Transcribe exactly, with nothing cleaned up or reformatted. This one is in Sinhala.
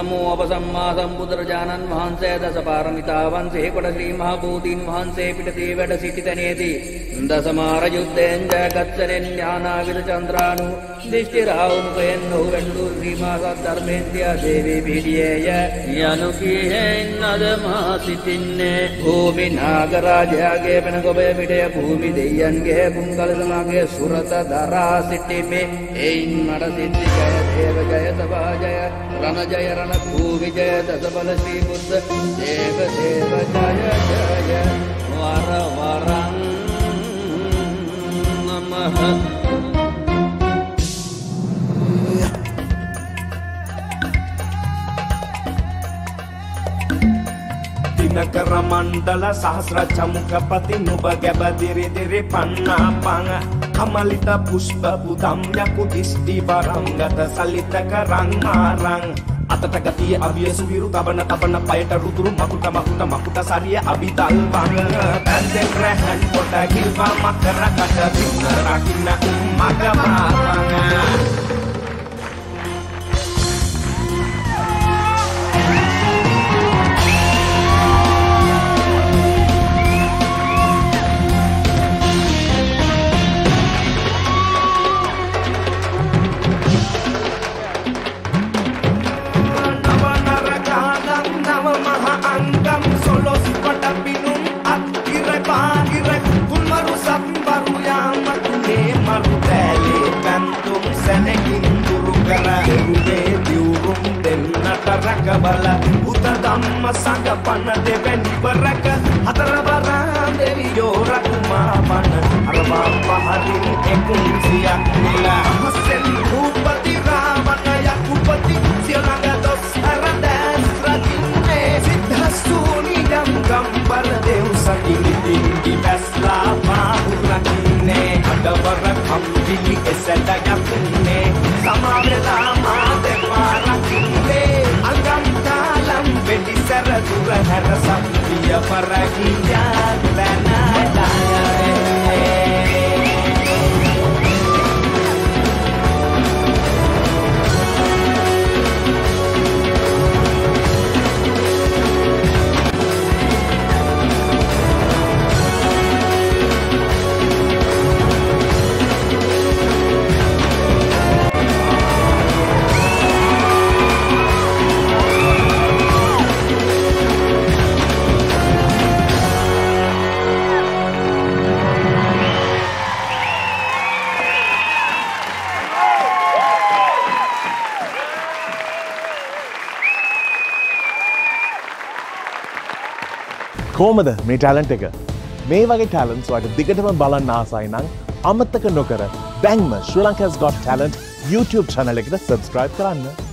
නමෝ අප සම්මා සම්බුදුරජාණන් වහන්සේ දසපාරමිතාවන් සිහිකොට ශ්‍රී මහ බෝධීන් වහන්සේ පිටතේ වැඩ සිටි තැනේදී දසමාර යුද්ධයෙන් ජයගත්සරෙන් ඥානාවිද චන්ද්‍රානු දිෂ්ටි රාවුමුඛයෙන් ඔහු වැඩු ශ්‍රී මහා සද්ධර්මේන්ද්‍රිය දේවී පීඩියේය යනු කීහෙන් අද මා සිටින්නේ භූමි නාගරාජයාගේ වෙන ගොබේ පිටේ භූමි දෙයයන්ගේ පුංගල සමාගේ සුරත දරා සිටිමේ එයින් මට සිද්ධි ජය දේව ජය සභා ජය රණ ජය රණ භූමි ජය දසබල ශ්‍රී බුද්ධ දේව දේව ජය ජය වර වරං නමః දිනකර මණ්ඩල සහස්‍ර චමුකපති නුඹ ගැබ දිරි දිරි පන්නා පං කමලිත පුෂ්ප බුදම් යකු දිෂ්ටි වරංගත සලිත කරං මාරං අතට ගතිය අවිය සුවිරු තබන තබන පයට රුතුරු මකුට මකුට මකුට සරිය අබිතල් වං පැන්දෙන් රැහන් කොට කිල්වා මකර කට පින්න රකින්න මග මාරං rakabala uta dhamma sanga panna deveni baraka hatara baran devi yora kuma panna arwa paharin ekun siya nila hasen upati ramana yakupati sialaga dos aradan radine siddhasuni gam gam par dev sakini di basla mahurane adavara khamdili esada yakune samavela ma devarakine angam talam bedi saradura hara sampiya paragiya banadaya කොහොමද මේ ටැලන්ට් එක? මේ වගේ ටැලන්ට්ස් වලට දිගටම බලන්න ආසයි නම් අමතක නොකර දැන්ම Sri Lanka's Got Talent YouTube channel එකට subscribe කරන්න.